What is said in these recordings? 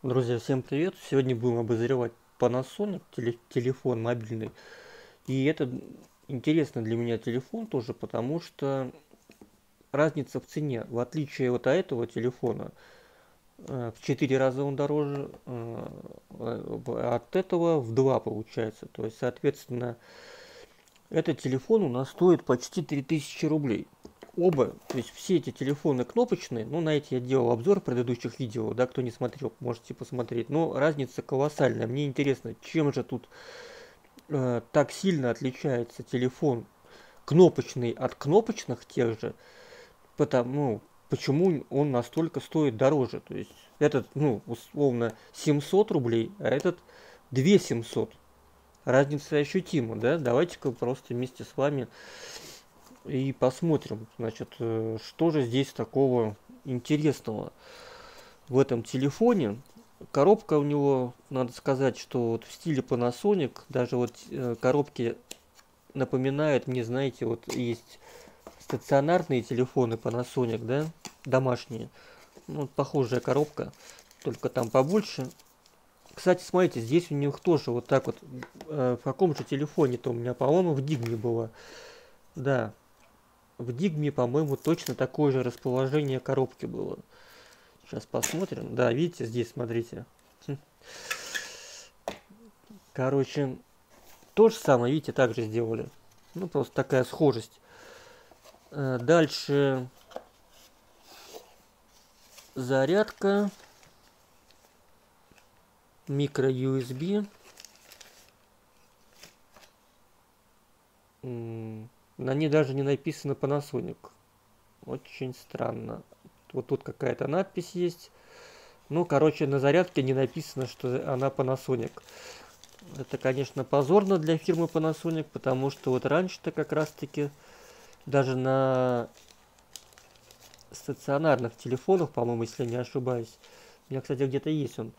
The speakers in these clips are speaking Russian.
Друзья, всем привет! Сегодня будем обозревать Panasonic телефон мобильный. И это интересно для меня телефон тоже, потому что разница в цене. В отличие вот от этого телефона, в 4 раза он дороже, от этого в 2 получается. То есть, соответственно, этот телефон у нас стоит почти 3000 рублей. Оба, то есть все эти телефоны кнопочные, ну, на эти я делал обзор в предыдущих видео, да, кто не смотрел, можете посмотреть, но разница колоссальная. Мне интересно, чем же тут так сильно отличается телефон кнопочный от кнопочных тех же, потому, почему он настолько стоит дороже. То есть этот, ну, условно 700 рублей, а этот 2700. Разница ощутима, да? Давайте-ка просто вместе с вами и посмотрим, значит, что же здесь такого интересного в этом телефоне. Коробка у него, надо сказать, что вот в стиле Panasonic, даже вот коробки напоминают мне, знаете, вот есть стационарные телефоны Panasonic, да, домашние. Ну, вот похожая коробка, только там побольше. Кстати, смотрите, здесь у них тоже вот так вот, в каком же телефоне-то у меня, по-моему, в Дигме было. Да, в Дигме, по-моему, точно такое же расположение коробки было. Сейчас посмотрим. Да, видите, здесь, смотрите. Короче, то же самое, видите, также сделали. Ну, просто такая схожесть. Дальше зарядка. Микро USB. На ней даже не написано Panasonic. Очень странно. Вот тут какая-то надпись есть. Ну, короче, на зарядке не написано, что она Panasonic. Это, конечно, позорно для фирмы Panasonic, потому что вот раньше-то как раз-таки даже на стационарных телефонах, по-моему, если не ошибаюсь, у меня, кстати, где-то есть он,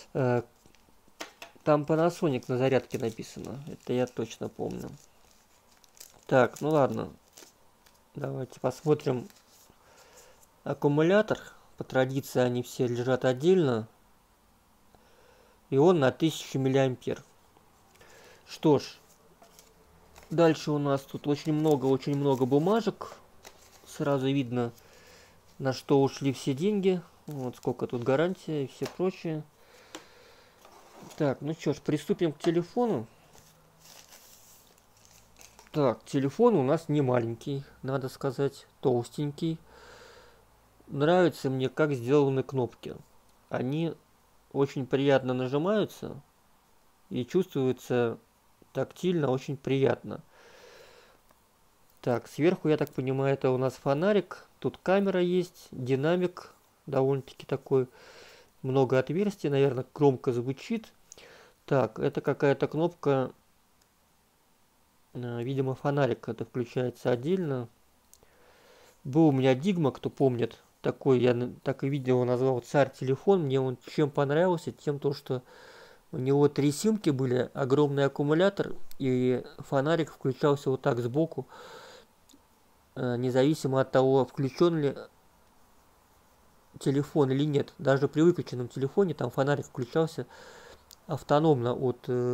там Panasonic на зарядке написано. Это я точно помню. Так, ну ладно. Давайте посмотрим аккумулятор. По традиции они все лежат отдельно. И он на 1000 миллиампер. Что ж, дальше у нас тут очень много бумажек. Сразу видно, на что ушли все деньги. Вот сколько тут гарантия и все прочее. Так, ну что ж, приступим к телефону. Так, телефон у нас не маленький, надо сказать, толстенький. Нравится мне, как сделаны кнопки. Они очень приятно нажимаются и чувствуются тактильно очень приятно. Так, сверху, я так понимаю, это у нас фонарик. Тут камера есть, динамик довольно-таки такой. Много отверстий, наверное, громко звучит. Так, это какая-то кнопка, видимо, фонарик. Это включается отдельно. Был у меня Дигма, кто помнит. Такой, я так и видео назвал «Царь телефон». Мне он чем понравился? Тем, то, что у него 3 симки были, огромный аккумулятор, и фонарик включался вот так сбоку, независимо от того, включен ли телефон или нет. Даже при выключенном телефоне там фонарик включался автономно от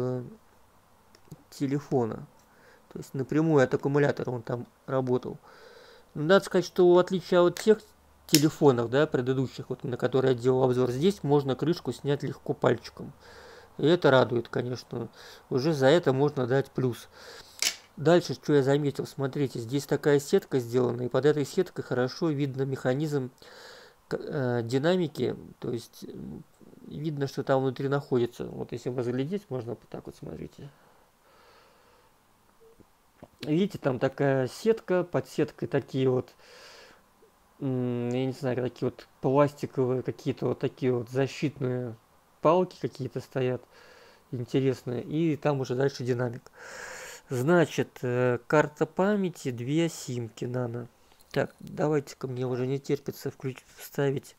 телефона. То есть напрямую от аккумулятора он там работал. Но надо сказать, что в отличие от тех телефонов, да, предыдущих, вот, на которые я делал обзор, здесь можно крышку снять легко пальчиком. И это радует, конечно. Уже за это можно дать плюс. Дальше, что я заметил, смотрите, здесь такая сетка сделана, и под этой сеткой хорошо видно механизм динамики, то есть видно, что там внутри находится. Вот если разглядеть, можно вот так вот, смотрите. Видите, там такая сетка, под сеткой такие вот, я не знаю, такие вот пластиковые, какие-то вот такие вот защитные палки какие-то стоят, интересные, и там уже дальше динамик. Значит, карта памяти, 2 симки нано. Так, давайте-ка, мне уже не терпится вставить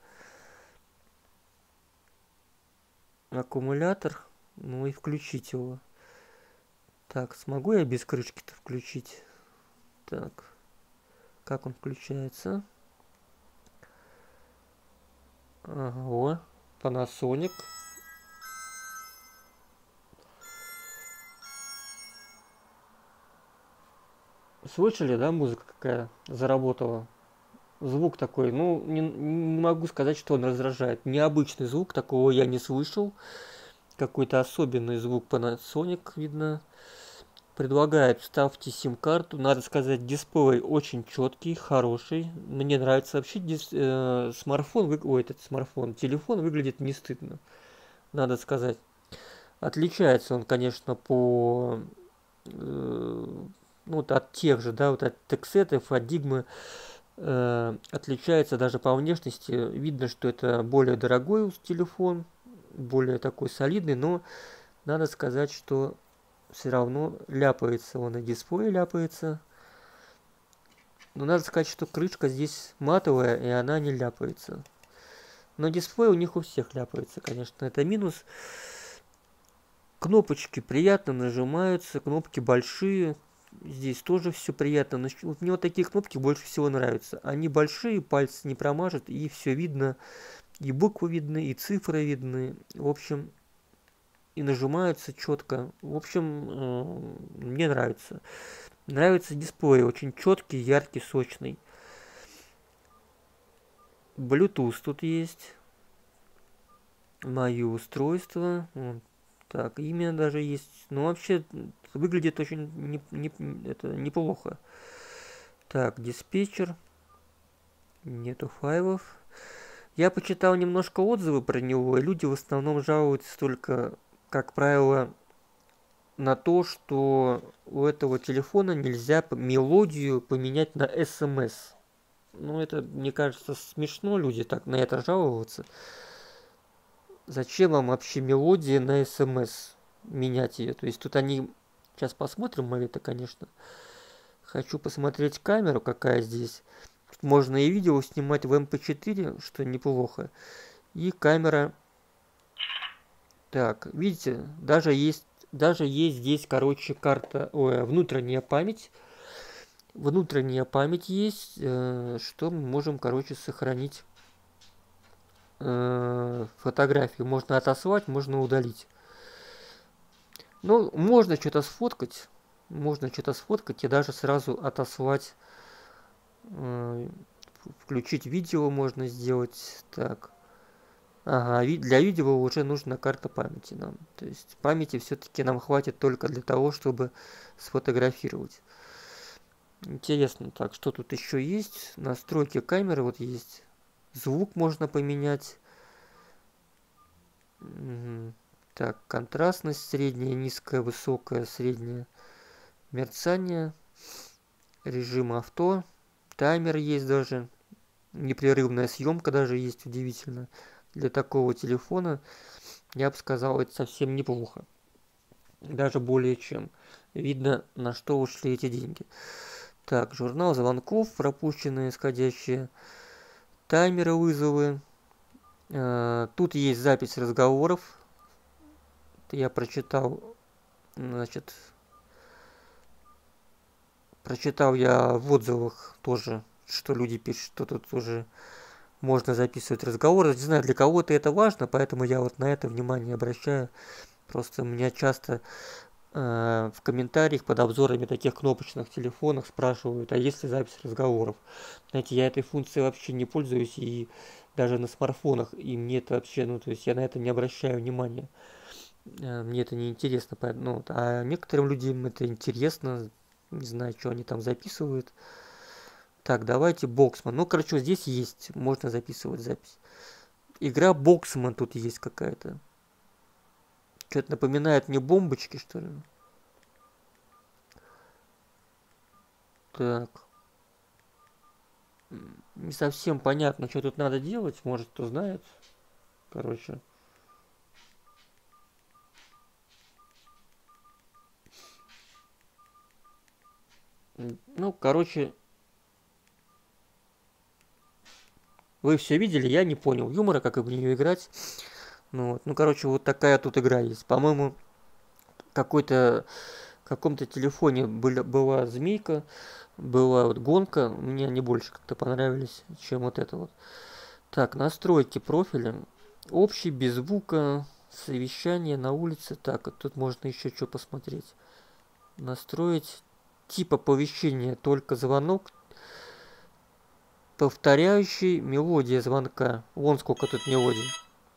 аккумулятор, ну и включить его. Так, смогу я без крышки-то включить? Так, как он включается? Ага, о, Panasonic. Слышали, да, музыка какая заработала? Звук такой, ну, не могу сказать, что он раздражает. Необычный звук, такого я не слышал. Какой-то особенный звук Panasonic, видно. Предлагает, вставьте сим-карту. Надо сказать, дисплей очень четкий, хороший. Мне нравится вообще смартфон, ой, этот смартфон, телефон выглядит не стыдно, надо сказать. Отличается он, конечно, по ну, вот от тех же, да, вот от Тексетов, от Дигмы, отличается даже по внешности. Видно, что это более дорогой телефон, более такой солидный, но надо сказать, что все равно ляпается он, и дисплей ляпается. Но надо сказать, что крышка здесь матовая, и она не ляпается. Но дисплей у них у всех ляпается, конечно, это минус. Кнопочки приятно нажимаются, кнопки большие. Здесь тоже все приятно. Вот мне вот такие кнопки больше всего нравятся. Они большие, пальцы не промажет, и все видно. И буквы видны, и цифры видны. В общем, и нажимаются четко. В общем, мне нравится. Нравится дисплей, очень четкий, яркий, сочный. Bluetooth тут есть. Мои устройства. Так, имя даже есть. Ну, вообще, выглядит очень неплохо. Так, диспетчер. Нету файлов. Я почитал немножко отзывы про него, и люди в основном жалуются только, как правило, на то, что у этого телефона нельзя мелодию поменять на SMS. Ну, это, мне кажется, смешно люди так на это жаловаться. Зачем вам вообще мелодия на SMS менять ее? То есть тут они... Сейчас посмотрим мы это, конечно. Хочу посмотреть камеру, какая здесь. Тут можно и видео снимать в MP4, что неплохо. И камера... Так, видите, даже есть здесь, короче, карта... Ой, внутренняя память. Внутренняя память есть, что мы можем, короче, сохранить фотографию. Можно отослать, можно удалить. Ну, можно что-то сфоткать. Можно что-то сфоткать и даже сразу отослать. Включить видео можно сделать. Так. Ага, для видео уже нужна карта памяти нам. То есть памяти все-таки нам хватит только для того, чтобы сфотографировать. Интересно, так, что тут еще есть? Настройки камеры вот есть. Звук можно поменять. Так, контрастность средняя, низкая, высокая, средняя. Мерцание. Режим авто. Таймер есть даже. Непрерывная съемка даже есть, удивительно. Для такого телефона, я бы сказал, это совсем неплохо. Даже более чем. Видно, на что ушли эти деньги. Так, журнал звонков, пропущенные, исходящие. Таймеры вызовы. Тут есть запись разговоров. Я прочитал, значит, прочитал я в отзывах тоже, что люди пишут, что тут уже можно записывать разговоры. Не знаю, для кого-то это важно, поэтому я вот на это внимание обращаю. Просто меня часто в комментариях под обзорами таких кнопочных телефонов спрашивают, а есть ли запись разговоров. Знаете, я этой функцией вообще не пользуюсь, и даже на смартфонах, и мне это вообще, ну, то есть я на это не обращаю внимания. Мне это не интересно, ну, а некоторым людям это интересно, не знаю, что они там записывают. Так, давайте Boxman. Ну, короче, здесь есть, можно записывать запись. Игра Boxman тут есть какая-то. Что-то напоминает мне бомбочки, что ли. Так. Не совсем понятно, что тут надо делать. Может, кто знает. Короче. Ну, короче. Вы все видели, я не понял юмора, как в нее играть. Ну, короче, вот такая тут игра есть. По-моему, в каком-то телефоне была змейка, была вот гонка. Мне они больше как-то понравились, чем вот это вот. Так, настройки профиля. Общий, без звука, совещание на улице. Так, тут можно еще что посмотреть. Настроить тип оповещения только звонок, повторяющий мелодия звонка. Вон сколько тут мелодий.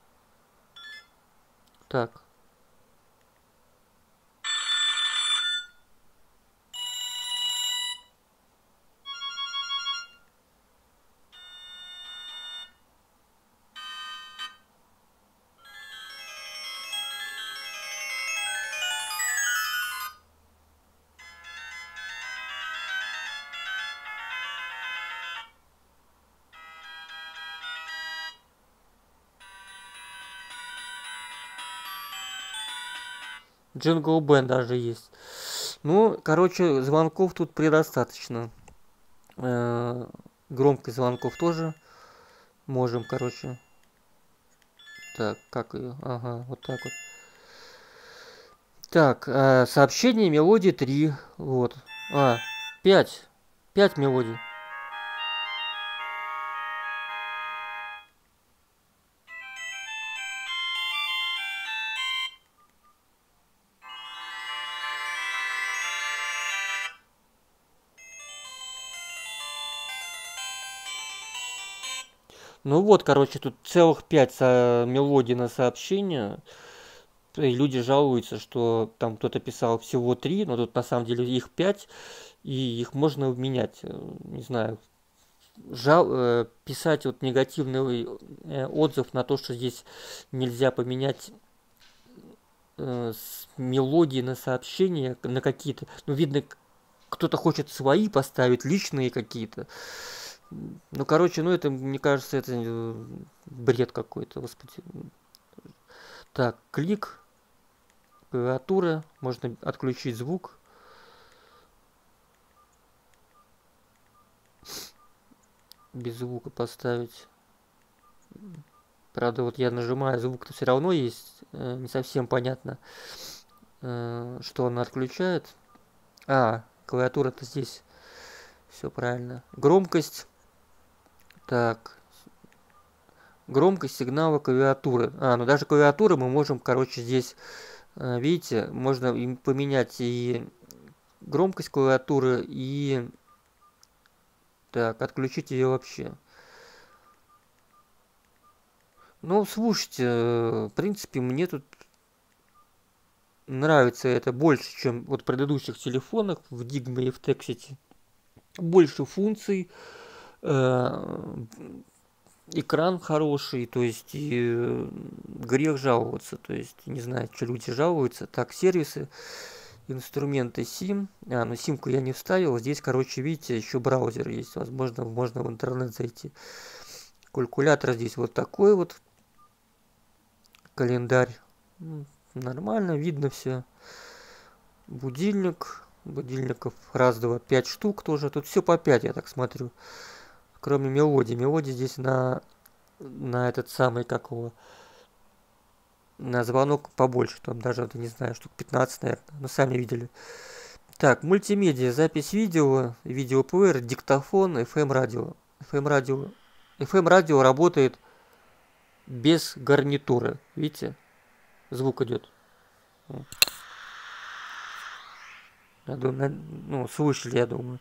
Так. Jingle Bell даже есть. Ну, короче, звонков тут предостаточно. Громкость звонков тоже можем, короче. Так, как ее? Ага, вот так вот. Так, сообщение мелодии 3. Вот. 5. 5 мелодий. Ну вот, короче, тут целых 5 мелодий на сообщение. И люди жалуются, что там кто-то писал всего 3, но тут на самом деле их 5, и их можно менять. Не знаю, писать вот негативный отзыв на то, что здесь нельзя поменять мелодии на сообщения, на какие-то. Ну, видно, кто-то хочет свои поставить, личные какие-то. Ну, короче, ну это, мне кажется, это бред какой-то, господи. Так, клик, клавиатура, можно отключить звук. Без звука поставить. Правда, вот я нажимаю, звук-то все равно есть. Не совсем понятно, что она отключает. Клавиатура-то здесь. Все правильно. Громкость. Так. Громкость сигнала клавиатуры. Ну даже клавиатуры мы можем, короче, здесь, видите, можно им поменять и громкость клавиатуры, и так, отключить ее вообще. Ну, слушайте, в принципе, мне тут нравится это больше, чем вот в предыдущих телефонах, в Digma и в Texity. Больше функций, экран хороший, то есть и грех жаловаться, то есть не знаю, что люди жалуются. Так, сервисы, инструменты SIM. Ну симку я не вставил. Здесь, короче, видите, еще браузер есть. Возможно, можно в интернет зайти. Калькулятор здесь вот такой вот. Календарь. Нормально, видно все. Будильник. Будильников раз, два, 5 штук тоже. Тут все по 5, я так смотрю. Кроме мелодии. Мелодии здесь на этот самый, как его, на звонок побольше. Там даже, не знаю, штук 15, наверное. Ну, сами видели. Так, мультимедиа, запись видео, видеоплеер, диктофон, FM радио. FM радио работает без гарнитуры. Видите? Звук идет. Я думаю, ну, слышали, я думаю.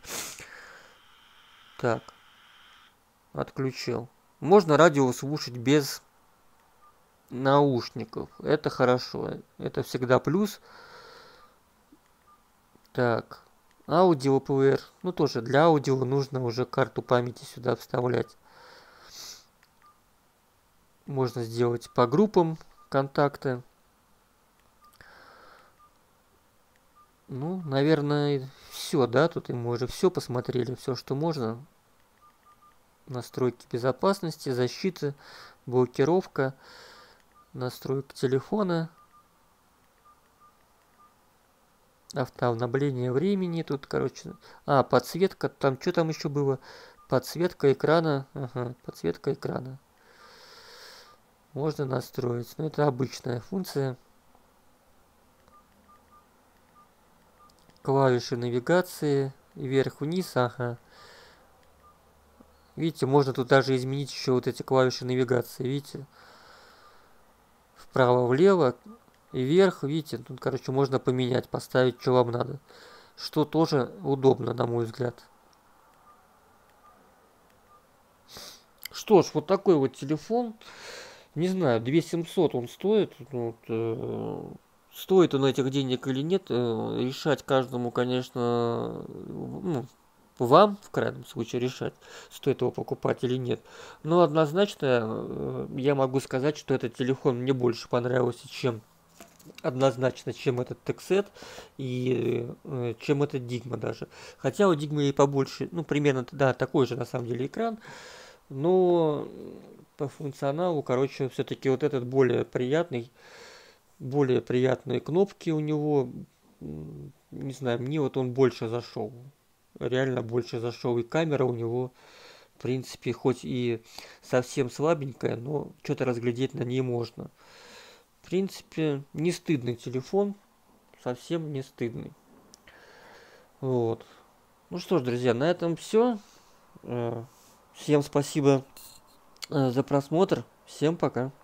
Так. Отключил. Можно радио слушать без наушников. Это хорошо. Это всегда плюс. Так. Аудиоплеер. Ну, тоже для аудио нужно уже карту памяти сюда вставлять. Можно сделать по группам контакты. Ну, наверное, все, да? Тут мы уже все посмотрели, все, что можно. Настройки безопасности, защиты, блокировка, настройка телефона, автообновление времени. Тут, короче, подсветка, там что там еще было? Подсветка экрана. Ага, подсветка экрана. Можно настроить. Но это обычная функция. Клавиши навигации. Вверх-вниз. Ага. Видите, можно тут даже изменить еще вот эти клавиши навигации. Видите? Вправо-влево и вверх. Видите, тут, короче, можно поменять, поставить, что вам надо. что тоже удобно, на мой взгляд. Что ж, вот такой вот телефон. Не знаю, 2700 он стоит. Ну, вот, стоит он этих денег или нет, решать каждому, конечно, ну, вам, в крайнем случае, решать, стоит его покупать или нет. Но однозначно я могу сказать, что этот телефон мне больше понравился, чем однозначно, чем этот Texet и чем этот Digma даже. Хотя у Digma и побольше, ну, примерно, да, такой же на самом деле экран, но по функционалу, короче, все-таки вот этот более приятный, более приятные кнопки у него, не знаю, мне вот он больше зашел. Реально больше зашел. И камера у него, в принципе, хоть и совсем слабенькая, но что-то разглядеть на ней можно. В принципе, не стыдный телефон, совсем не стыдный. Вот. Ну что ж, друзья, на этом все. Всем спасибо за просмотр. Всем пока.